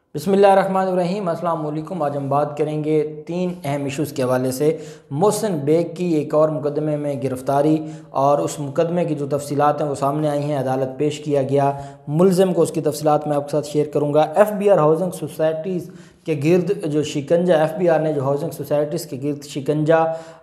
बिस्मिल्लाहिर्रहमानिर्रहीम। अस्सलाम वालेकुम। आज हम बात करेंगे 3 अहम इश्यूज़ के हवाले से। मोहसिन बेग की एक और मुकदमे में गिरफ़्तारी और उस मुकदमे की जो तफसीलात हैं वो सामने आई हैं, अदालत पेश किया गया। मुलज़िम को उसकी तफसीलात मैं आपके साथ शेयर करूँगा। FBR हाउसिंग सोसाइटीज़ के गिर्द जो शिकंजा, FBR ने जो हाउसिंग सोसाइटीज़ के गिर्द शिकंजा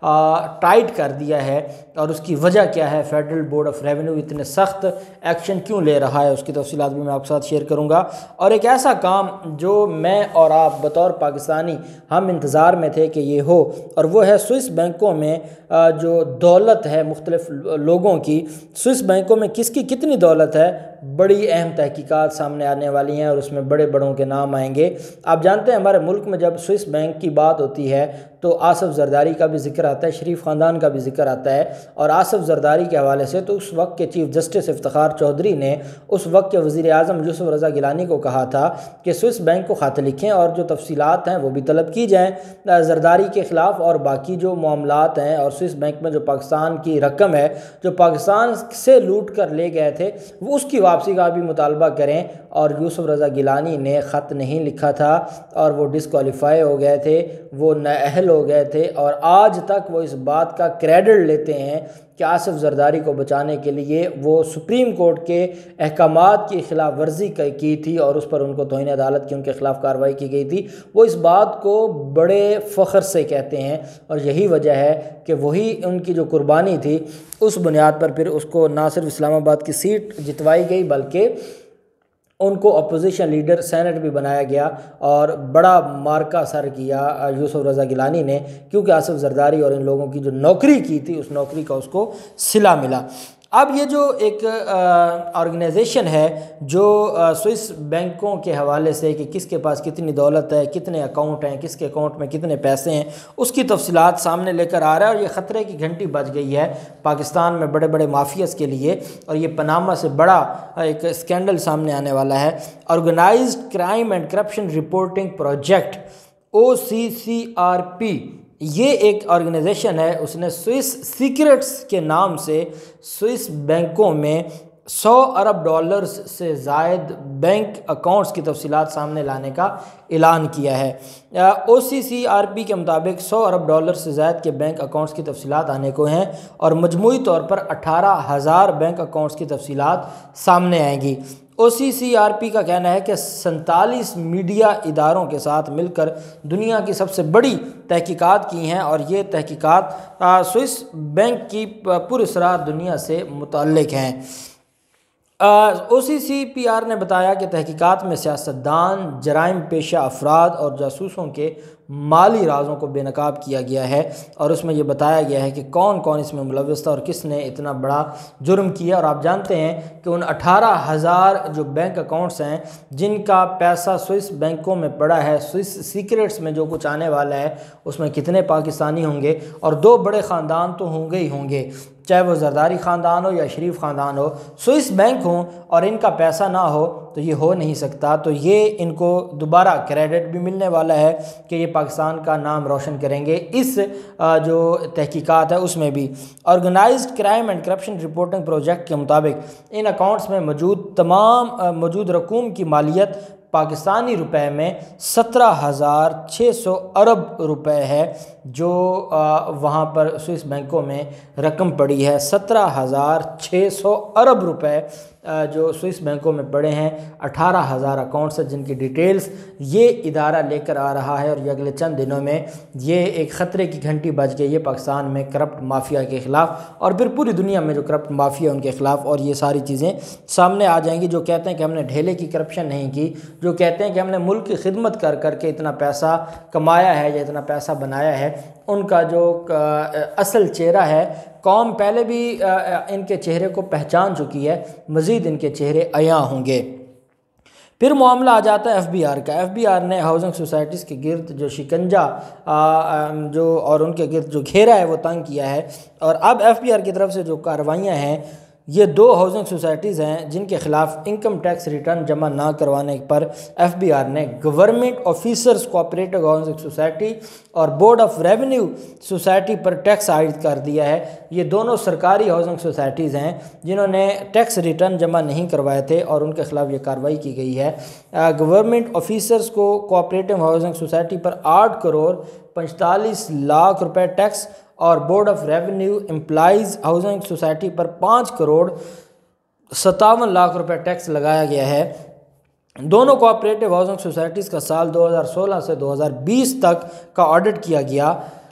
टाइट कर दिया है और उसकी वजह क्या है, फेडरल बोर्ड ऑफ रेवेन्यू इतने सख्त एक्शन क्यों ले रहा है, उसकी तफसीलात भी मैं आपके साथ शेयर करूँगा। और एक ऐसा काम जो मैं और आप बतौर पाकिस्तानी हम इंतज़ार में थे कि ये हो, और वो है स्विस बैंकों में जो दौलत है मुख्तलिफ लोगों की, स्विस बैंकों में किसकी कितनी दौलत है, बड़ी अहम तहकीकात सामने आने वाली हैं और उसमें बड़े बड़ों के नाम आएंगे। आप जानते हैं हमारे मुल्क में जब स्विस बैंक की बात होती है तो आसिफ जरदारी का भी जिक्र आता है, शरीफ ख़ानदान का भी जिक्र आता है। और आसिफ जरदारी के हवाले से तो उस वक्त के चीफ जस्टिस इफ्तिखार चौधरी ने उस वक्त के वज़ीर आज़म यूसुफ रज़ा गिलानी को कहा था कि स्विस बैंक को ख़त लिखें और जो तफसीलात हैं वो भी तलब की जाएँ जरदारी के ख़िलाफ़, और बाकी जो मामलात हैं और स्विस बैंक में जो पाकिस्तान की रकम है जो पाकिस्तान से लूट कर ले गए थे वो उसकी वापसी का भी मुतालबा करें। और यूसुफ रज़ा गिलानी ने ख़त नहीं लिखा था और वो डिसक्वालीफाई हो गए थे, वो नाअहल हो गए थे, और आज तक वो इस बात का क्रेडिट लेते हैं कि आसिफ जरदारी को बचाने के लिए वो सुप्रीम कोर्ट के अहकामात की खिलाफ वर्जी की थी और उस पर उनको तौहीन अदालत की उनके खिलाफ कार्रवाई की गई थी। वो इस बात को बड़े फ़ख्र से कहते हैं और यही वजह है कि वही उनकी जो कुर्बानी थी उस बुनियाद पर फिर उसको ना सिर्फ इस्लामाबाद की सीट जितवाई गई बल्कि उनको अपोजिशन लीडर सेनेट भी बनाया गया और बड़ा मार्का सर किया यूसुफ रज़ा गिलानी ने, क्योंकि आसिफ जरदारी और इन लोगों की जो नौकरी की थी उस नौकरी का उसको सिला मिला। अब ये जो एक ऑर्गेनाइजेशन है जो स्विस बैंकों के हवाले से कि किसके पास कितनी दौलत है, कितने अकाउंट हैं, किसके अकाउंट में कितने पैसे हैं, उसकी तफसीलात सामने लेकर आ रहा है और ये ख़तरे की घंटी बज गई है पाकिस्तान में बड़े बड़े माफियाज़ के लिए। और ये पनामा से बड़ा एक स्कैंडल सामने आने वाला है। Organised crime and corruption reporting project OCCRP, ये एक ऑर्गेनाइजेशन है, उसने स्विस सीक्रेट्स के नाम से स्विस बैंकों में $100 अरब से ज़ायद बैंक अकाउंट्स की तफसीलात सामने लाने का ऐलान किया है। OCCRP के मुताबिक $100 अरब से ज़ायद के बैंक अकाउंट्स की तफसीलात आने को हैं और मजमूई तौर पर 18,000 बैंक अकाउंट्स की तफसीलात सामने आएंगी। OCCRP का कहना है कि 47 मीडिया इदारों के साथ मिलकर दुनिया की सबसे बड़ी तहकीकात की हैं और ये तहकीकात स्विस बैंक की पुरअसरार दुनिया से मुतल्लिक हैं। OCCPR ने बताया कि तहकीकात में सियासतदान, जराइम पेशा अफराद और जासूसों के माली राजों को बेनकाब किया गया है और उसमें यह बताया गया है कि कौन कौन इसमें मुलव्वस था और किसने इतना बड़ा जुर्म किया। और आप जानते हैं कि उन 18,000 जो बैंक अकाउंट्स हैं जिनका पैसा स्विस बैंकों में पड़ा है, स्विस सीक्रेट्स में जो कुछ आने वाला है उसमें कितने पाकिस्तानी होंगे, और 2 बड़े ख़ानदान तो होंगे ही होंगे, चाहे वो जरदारी ख़ानदान हो या शरीफ ख़ानदान हो, स्विस बैंक हो और इनका पैसा ना हो तो ये हो नहीं सकता। तो ये इनको दोबारा क्रेडिट भी मिलने वाला है कि ये पाकिस्तान का नाम रोशन करेंगे इस जो तहकीकात है उसमें भी। Organised crime and corruption reporting project के मुताबिक इन अकाउंट्स में मौजूद रकूम की मालियत पाकिस्तानी रुपए में 17,600 अरब रुपए है, जो वहाँ पर स्विस बैंकों में रकम पड़ी है। 17,600 अरब रुपए जो स्विस बैंकों में पड़े हैं। 18,000 अकाउंट्स हैं जिनकी डिटेल्स ये इदारा लेकर आ रहा है और ये अगले चंद दिनों में ये एक ख़तरे की घंटी बज गई है पाकिस्तान में करप्ट माफिया के ख़िलाफ़ और फिर पूरी दुनिया में जो करप्ट माफिया उनके ख़िलाफ़। और ये सारी चीज़ें सामने आ जाएंगी। जो कहते हैं कि हमने ढेले की करप्शन नहीं की, जो कहते हैं कि हमने मुल्क की खिदमत कर करके इतना पैसा कमाया है या इतना पैसा बनाया है, उनका जो असल चेहरा है कौम पहले भी इनके चेहरे को पहचान चुकी है, मज़ीद इनके चेहरे अयां होंगे। फिर मामला आ जाता है FBR का। FBR ने हाउसिंग सोसाइटीज़ के गिर्द जो शिकंजा जो और उनके गिर्द जो घेरा है वो तंग किया है और अब FBR की तरफ से जो कार्रवाइयाँ हैं یہ 2 ہاؤسنگ سوسائٹیز ہیں جن کے خلاف انکم ٹیکس ریٹرن جمع نہ کروانے پر ایف بی آر نے government officers cooperative housing society اور بورڈ آف ریونیو سوسائٹی پر ٹیکس عائد کر دیا ہے۔ یہ دونوں سرکاری ہاؤسنگ سوسائٹیز ہیں جنہوں نے ٹیکس ریٹرن جمع نہیں کروائے تھے اور ان کے خلاف یہ کارروائی کی گئی ہے۔ گورنمنٹ آفیسرز کو کوآپریٹو ہاؤسنگ سوسائٹی پر 8 کروڑ 45 لاکھ روپے ٹیکس اور board of revenue employees housing society پر 5 کروڑ 57 لاکھ روپے ٹیکس لگایا گیا ہے۔ دونوں کوآپریٹو ہاؤسنگ سوسائٹیز کا سال 2016 سے 2020 تک کا آڈٹ کیا گیا۔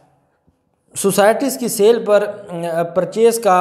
سوسائٹیز کی سیل پر پرچیز کا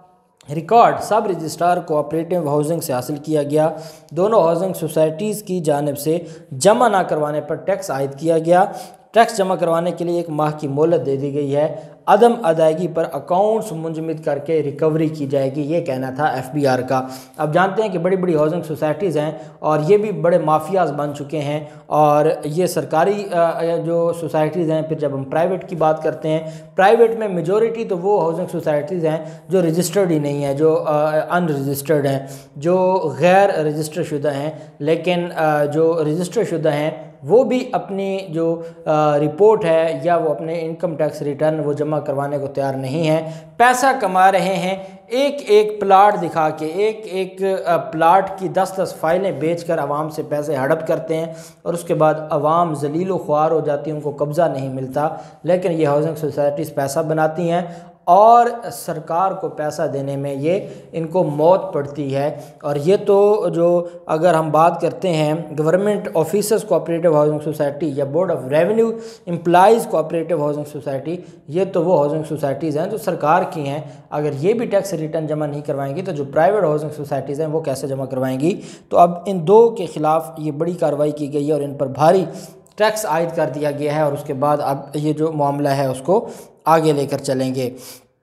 ریکارڈ سب رجسٹرار کوآپریٹو ہاؤسنگ سے حاصل کیا گیا۔ دونوں ہاؤسنگ سوسائٹیز کی جانب سے جمع نہ کروانے پر ٹیکس عائد کیا گیا۔ ٹیکس جمع کروانے کے لیے 1 ماہ کی مہلت دے دی گئی ہے۔ عدم ادائیگی پر اکاؤنٹس منجمد کر کے ریکوری کی جائے گی، یہ کہنا تھا ایف بی آر کا۔ اب جانتے ہیں کہ بڑی بڑی ہاؤسنگ سوسائٹیز ہیں اور یہ بھی بڑے مافیاز بن چکے ہیں، اور یہ سرکاری جو سوسائٹیز ہیں، پھر جب ہم پرائیویٹ کی بات کرتے ہیں، پرائیویٹ میں میجورٹی تو وہ ہاؤسنگ سوسائٹیز ہیں جو رجسٹرڈ ہی نہیں ہیں، جو ان رجسٹرڈ ہیں، جو غیر رجسٹر شدہ ہیں، لیکن جو رجسٹر شدہ ہیں وہ بھی اپنی جو رپورٹ ہے یا وہ اپنے انکم ٹیکس ریٹرن وہ جمع کروانے کو تیار نہیں ہیں، پیسہ کما رہے ہیں، ایک پلاٹ دکھا کے ایک پلاٹ کی 10 فائلیں بیچ کر عوام سے پیسے ہڑپ کرتے ہیں، اور اس کے بعد عوام ذلیل و خوار ہو جاتی ہے، ان کو قبضہ نہیں ملتا، لیکن یہ ہاؤسنگ سوسائٹیز پیسہ بناتی ہیں اور سرکار کو پیسہ دینے میں یہ ان کو موت پڑتی ہے۔ اور یہ تو جو اگر ہم بات کرتے ہیں government officers cooperative housing society یا board of revenue employees cooperative housing society, یہ تو وہ ہاؤسنگ سوسائٹیز ہیں جو سرکار کی ہیں۔ اگر یہ بھی ٹیکس ریٹرن جمع نہیں کروائیں گی تو جو پرائیویٹ ہاؤسنگ سوسائٹیز ہیں وہ کیسے جمع کروائیں گی؟ تو اب ان 2 کے خلاف یہ بڑی کارروائی کی گئی ہے اور ان پر بھاری ٹیکس عائد کر دیا گیا ہے، اور اس کے بعد اب یہ جو معاملہ ہے اس کو آگے لے کر چلیں گے۔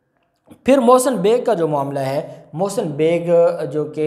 پھر محسن بیگ کا جو معاملہ ہے، محسن بیگ جو کہ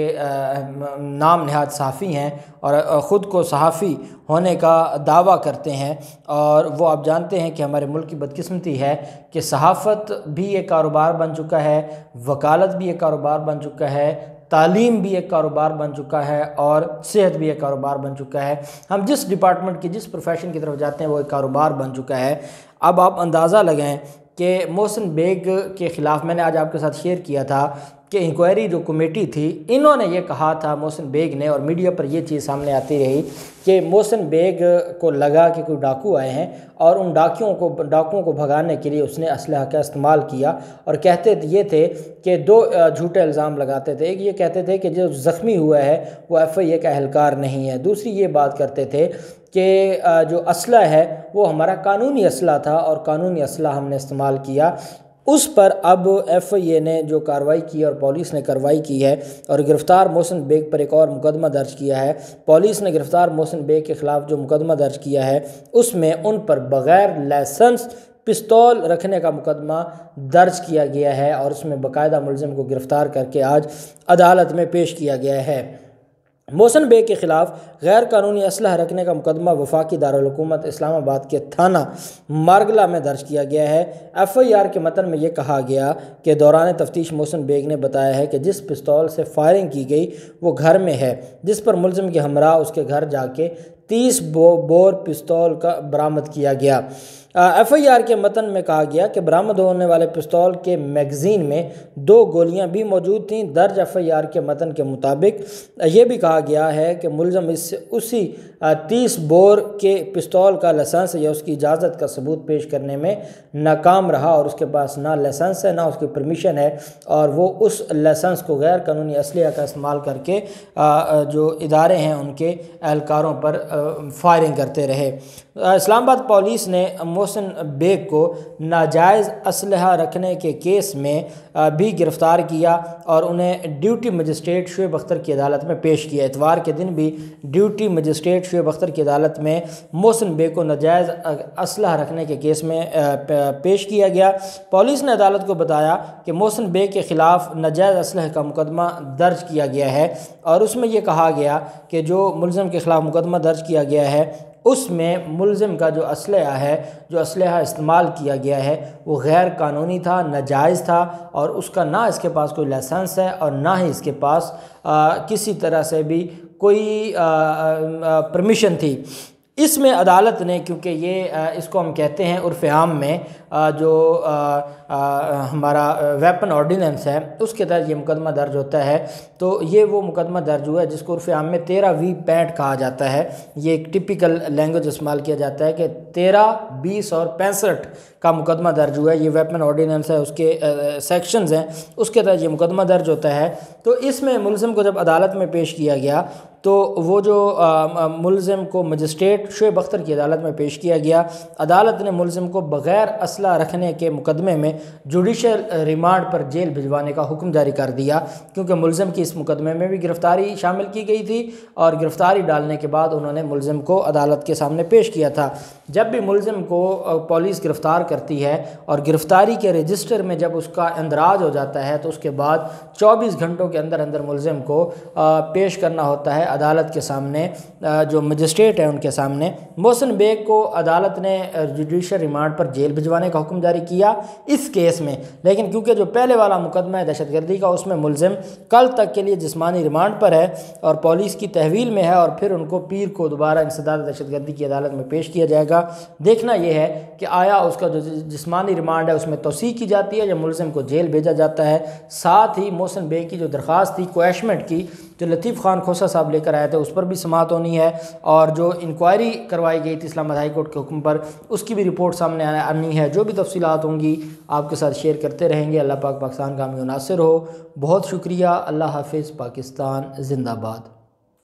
نام نہاد صحافی ہیں اور خود کو صحافی ہونے کا دعویٰ کرتے ہیں، اور وہ آپ جانتے ہیں کہ ہمارے ملک کی بدقسمتی ہے کہ صحافت بھی ایک کاروبار بن چکا ہے، وکالت بھی ایک کاروبار بن چکا ہے، تعلیم بھی ایک کاروبار بن چکا ہے، اور صحت بھی ایک کاروبار بن چکا ہے۔ ہم جس ڈپارٹمنٹ کی جس پروفیشن کی طرف جاتے ہیں وہ ایک کاروبار بن چکا ہے۔ اب آپ اندازہ لگائیں کہ محسن بیگ کے خلاف میں نے آج آپ کے ساتھ شیئر کیا تھا کہ انکوائری جو کمیٹی تھی، انہوں نے یہ کہا تھا محسن بیگ نے، اور میڈیا پر یہ چیز سامنے آتی رہی کہ محسن بیگ کو لگا کہ کوئی ڈاکو آئے ہیں اور ان ڈاکوؤں کو بھگانے کے لیے اس نے اسلحہ کا استعمال کیا، اور کہتے یہ تھے کہ 2 جھوٹے الزام لگاتے تھے۔ ایک یہ کہتے تھے کہ جو زخمی ہوا ہے وہ ایف آئی اے کا اہلکار نہیں ہے، دوسری یہ بات کرتے تھے کہ جو اسلحہ ہے وہ ہمارا قانونی اسلحہ تھا اور قانونی اسلحہ ہم نے استعمال کیا۔ اس پر اب ایف آئی اے نے جو کارروائی کی اور پولیس نے کارروائی کی ہے اور گرفتار محسن بیگ پر ایک اور مقدمہ درج کیا ہے۔ پولیس نے گرفتار محسن بیگ کے خلاف جو مقدمہ درج کیا ہے اس میں ان پر بغیر لائسنس پستول رکھنے کا مقدمہ درج کیا گیا ہے، اور اس میں باقاعدہ ملزم کو گرفتار کر کے آج عدالت میں پیش کیا گیا ہے۔ محسن بیگ کے خلاف غیر قانونی اسلحہ رکھنے کا مقدمہ وفاقی دارالحکومت اسلام آباد کے تھانہ مارگلہ میں درج کیا گیا ہے۔ ایف آئی آر کے متن میں یہ کہا گیا کہ دوران تفتیش محسن بیگ نے بتایا ہے کہ جس پستول سے فائرنگ کی گئی وہ گھر میں ہے، جس پر ملزم کے ہمراہ اس کے گھر جا کے 30 بور پستول کا برآمد کیا گیا۔ ایف آئی آر کے متن میں کہا گیا کہ برآمد ہونے والے پستول کے میگزین میں 2 گولیاں بھی موجود تھیں۔ درج ایف آئی آر کے متن کے مطابق یہ بھی کہا گیا ہے کہ ملزم اسی 30 بور کے پستول کا لائسنس یا اس کی اجازت کا ثبوت پیش کرنے میں ناکام رہا، اور اس کے پاس نہ لائسنس ہے نہ اس کی پرمیشن ہے، اور وہ اس لائسنس کو غیر قانونی اسلحہ کا استعمال کر کے جو ادارے ہیں ان کے اہلکاروں پر فائرنگ کرتے رہے۔ اسلام آباد پولیس نے محسن بیگ کو ناجائز اسلحہ رکھنے کے کیس میں بھی گرفتار کیا اور انہیں ڈیوٹی مجسٹریٹ شعیب اختر کی عدالت میں پیش کیا۔ اتوار کے دن بھی ڈیوٹی مجسٹریٹ شعیب اختر کی عدالت میں محسن بیگ کو ناجائز اسلحہ رکھنے کے کیس میں پیش کیا گیا۔ پولیس نے عدالت کو بتایا کہ محسن بیگ کے خلاف ناجائز اسلحہ کا مقدمہ درج کیا گیا ہے، اور اس میں یہ کہا گیا کہ جو ملزم کے خلاف مقدمہ درج کیا گیا ہے اس میں ملزم کا جو اسلحہ استعمال کیا گیا ہے وہ غیر قانونی تھا، ناجائز تھا، اور اس کا نہ اس کے پاس کوئی لائسنس ہے اور نہ ہی اس کے پاس کسی طرح سے بھی کوئی پرمیشن تھی۔ اس میں عدالت نے، کیونکہ یہ اس کو ہم کہتے ہیں عرف عام میں جو ہمارا ویپن آرڈیننس ہے اس کے تحت یہ مقدمہ درج ہوتا ہے، تو یہ وہ مقدمہ درج ہوا ہے جس کو عرف عام میں 13-20-65 کہا جاتا ہے۔ یہ ایک ٹپیکل لینگویج استعمال کیا جاتا ہے کہ 13، 20 اور 65 کا مقدمہ درج ہوا ہے۔ یہ ویپن آرڈیننس ہے، اس کے سیکشنز ہیں، اس کے تحت یہ مقدمہ درج ہوتا ہے۔ تو اس میں ملزم کو جب عدالت میں پیش کیا گیا تو وہ جو ملزم کو مجسٹریٹ شعیب اختر کی عدالت میں پیش کیا گیا، عدالت نے ملزم کو بغیر اسلحہ رکھنے کے مقدمے میں جوڈیشل ریمانڈ پر جیل بھجوانے کا حکم جاری کر دیا، کیونکہ ملزم کی اس مقدمے میں بھی گرفتاری شامل کی گئی تھی، اور گرفتاری ڈالنے کے بعد انہوں نے ملزم کو عدالت کے سامنے پیش کیا تھا۔ جب بھی ملزم کو پولیس گرفتار کرتی ہے اور گرفتاری کے رجسٹر میں جب اس کا اندراج ہو جاتا ہے تو اس کے بعد 24 گھنٹوں کے اندر اندر ملزم کو پیش کرنا ہوتا ہے عدالت کے سامنے، جو مجسٹریٹ ہیں ان کے سامنے۔ محسن بیگ کو عدالت نے جوڈیشل ریمانڈ پر جیل بھجوانے کا حکم جاری کیا اس کیس میں، لیکن کیونکہ جو پہلے والا مقدمہ ہے دہشت گردی کا، اس میں ملزم کل تک کے لیے جسمانی ریمانڈ پر ہے اور پولیس کی تحویل میں ہے، اور پھر ان کو پیر کو دوبارہ انسداد دہشت گردی کی عدالت میں پیش کیا جائے گا۔ دیکھنا یہ ہے کہ آیا اس کا جو جسمانی ریمانڈ ہے اس میں توسیع کی جاتی ہے یا ملزم کو جیل بھیجا جاتا ہے۔ ساتھ ہی محسن بیگ کی جو درخواست تھی کویشمنٹ کی، جو لطیف خان کھوسہ صاحب لے کر آئے تھے، اس پر بھی سماعت ہونی ہے، اور جو انکوائری کروائی گئی تھی اسلام آباد ہائی کورٹ کے حکم پر، اس کی بھی رپورٹ سامنے آنی ہے۔ جو بھی تفصیلات ہوں گی آپ کے ساتھ شیئر کرتے رہیں گے۔ اللہ پاک پاکستان کا حامی و ناصر ہو۔ بہت شکریہ۔ اللہ حافظ۔ پاکستان زندہ باد۔